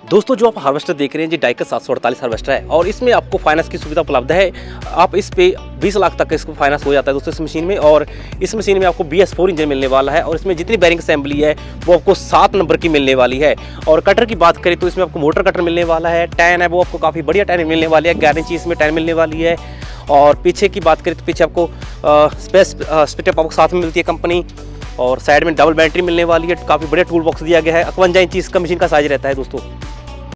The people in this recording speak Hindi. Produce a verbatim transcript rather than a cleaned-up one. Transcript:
दोस्तों जो आप हार्वेस्टर देख रहे हैं जी डाइकर सात सौ अड़तालीस हार्वेस्टर है और इसमें आपको फाइनेंस की सुविधा उपलब्ध है। आप इस पे बीस लाख तक इसको फाइनेंस हो जाता है दोस्तों इस मशीन में। और इस मशीन में आपको बी एस फोर इंजन मिलने वाला है और इसमें जितनी बैरिंग असेंबली है वो आपको सात नंबर की मिलने वाली है। और कटर की बात करें तो इसमें आपको मोटर कटर मिलने वाला है। टैन है वो आपको काफ़ी बढ़िया टैन मिलने वाली है, ग्यारह इंची इसमें टैन मिलने वाली है। और पीछे की बात करें तो पीछे आपको स्पेस स्पिट आपको साथ में मिलती है कंपनी। और साइड में डबल बैटरी मिलने वाली है, काफ़ी बढ़िया टूल बॉक्स दिया गया है। इक्यावन इंची इसका मशीन का साइज रहता है दोस्तों।